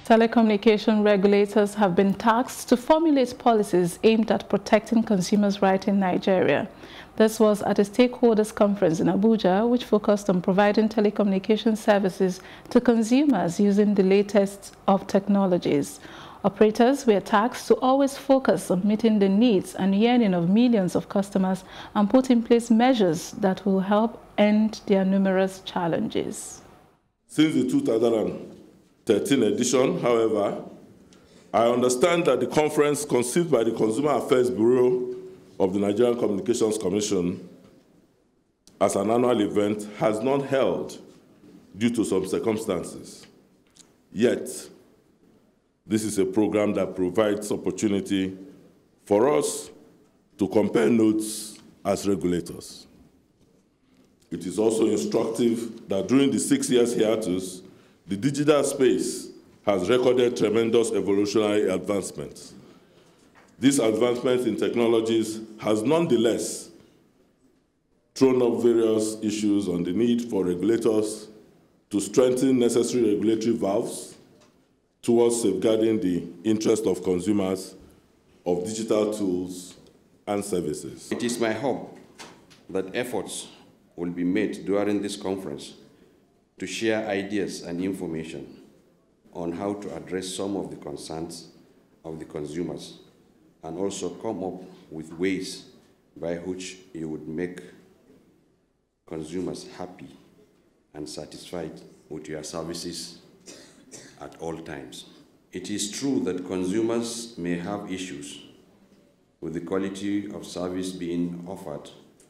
Telecommunication regulators have been tasked to formulate policies aimed at protecting consumers' rights in Nigeria. This was at a stakeholders conference in Abuja, which focused on providing telecommunication services to consumers using the latest of technologies. Operators were tasked to always focus on meeting the needs and yearning of millions of customers and put in place measures that will help end their numerous challenges. Since the 2013 edition, however, I understand that the conference conceived by the Consumer Affairs Bureau of the Nigerian Communications Commission as an annual event has not held due to some circumstances. Yet, this is a program that provides opportunity for us to compare notes as regulators. It is also instructive that during the 6 years hiatus, the digital space has recorded tremendous evolutionary advancements. This advancement in technologies has nonetheless thrown up various issues on the need for regulators to strengthen necessary regulatory valves towards safeguarding the interest of consumers of digital tools and services. It is my hope that efforts will be made during this conference to share ideas and information on how to address some of the concerns of the consumers and also come up with ways by which you would make consumers happy and satisfied with your services at all times. It is true that consumers may have issues with the quality of service being offered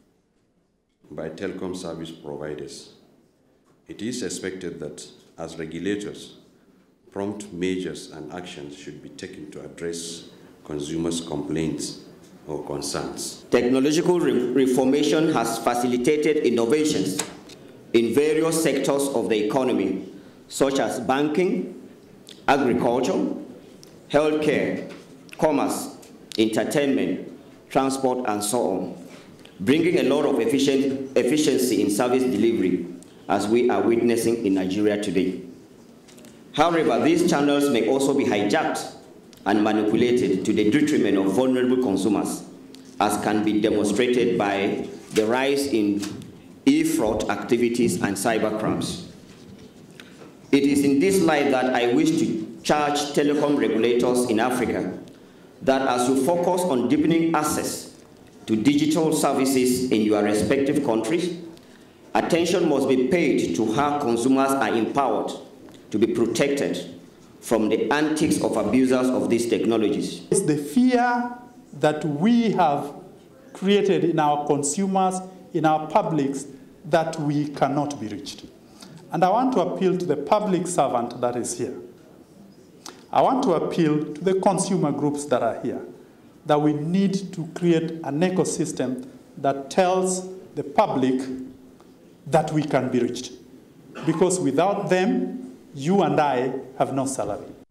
by telecom service providers. It is expected that, as regulators, prompt measures and actions should be taken to address consumers' complaints or concerns. Technological reformation has facilitated innovations in various sectors of the economy, such as banking, agriculture, healthcare, commerce, entertainment, transport, and so on, bringing a lot of efficiency in service delivery, as we are witnessing in Nigeria today. However, these channels may also be hijacked and manipulated to the detriment of vulnerable consumers, as can be demonstrated by the rise in e-fraud activities and cybercrimes. It is in this light that I wish to charge telecom regulators in Africa that as you focus on deepening access to digital services in your respective countries, attention must be paid to how consumers are empowered to be protected from the antics of abusers of these technologies. It's the fear that we have created in our consumers, in our publics, that we cannot be reached. And I want to appeal to the public servant that is here. I want to appeal to the consumer groups that are here, that we need to create an ecosystem that tells the public that we can be reached. Because without them, you and I have no salary.